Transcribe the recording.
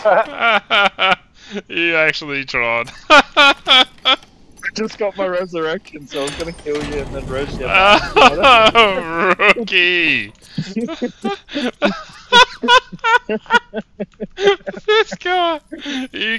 You actually tried. I just got my resurrection, so I was gonna kill you and then res you. Oh, rookie! This guy! You